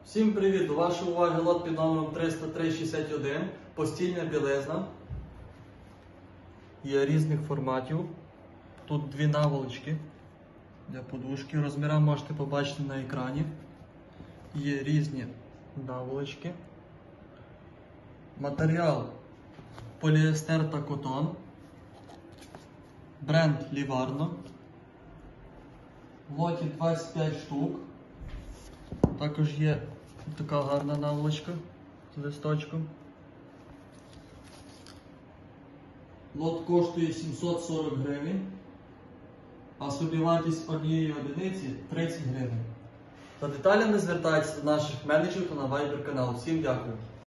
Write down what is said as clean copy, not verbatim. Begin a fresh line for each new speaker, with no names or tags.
Всім привіт! До вашої уваги лот під номером 30361, постільна білизна. Є різних форматів. Тут дві наволочки для подушки. Розміри можете побачити на екрані. Є різні наволочки. Матеріал поліестер та котон. Бренд Livarno. В лоті 25 штук. Також є така гарна наволочка з листочком. Лот коштує 740 гривень, а собівартість однієї одиниці 30 гривень. За деталями звертайтеся до наших менеджерів та на Viber канал. Всім дякую!